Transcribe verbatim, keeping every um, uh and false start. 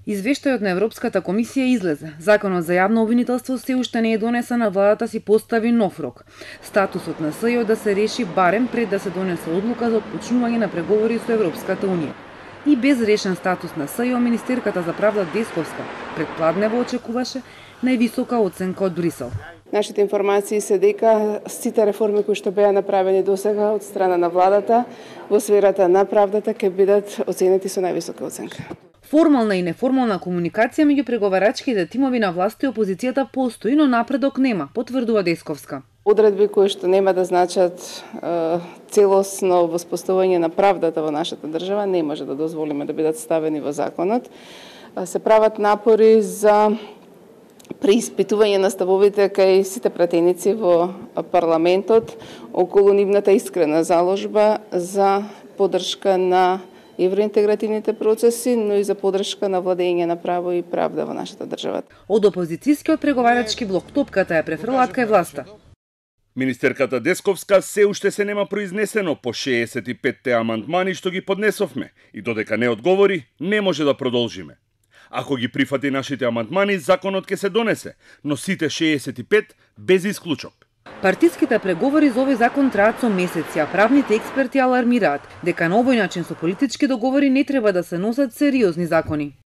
Извештајот на Европската комисија излезе. Законот за јавно обвинителство се уште не е донесен, а владата си постави нов рок. Статусот на СЈО да се реши барем пред да се донесе одлука за отпочнување на преговори со Европската унија. И без решен статус на СЈО, министерката за правда Десковска пред пладнево очекуваше највисока оценка од Брисел. Нашите информации се дека сите реформи кои што беа направени досега од страна на владата во сферата на правдата ќе бидат оценети со највисока оценка. Формална и неформална комуникација меѓу преговарачките тимови на власта и опозицијата постои, но напредок нема, потврдува Десковска. Одредби кои што нема да значат е, целосно воспоставување на правдата во нашата држава не може да дозволиме да бидат ставени во законот. Се прават напори за преиспитување на ставовите кај сите пратеници во парламентот околу нивната искрена заложба за поддршка на евроинтегративните процеси, но и за поддршка на владење на право и правда во нашата држава. Од опозицијскиот преговарачки блок топката е префрлат кај власта. Министерката Десковска се уште се нема произнесено по шеесет и петте амандмани што ги поднесовме и додека не одговори, не може да продолжиме. Ако ги прифати нашите амандмани, законот ќе се донесе, но сите шеесет и пет без исклучок. Партиските преговори за овој закон траат со месеци, а правните експерти алармираат дека на овој начин со политички договори не треба да се носат сериозни закони.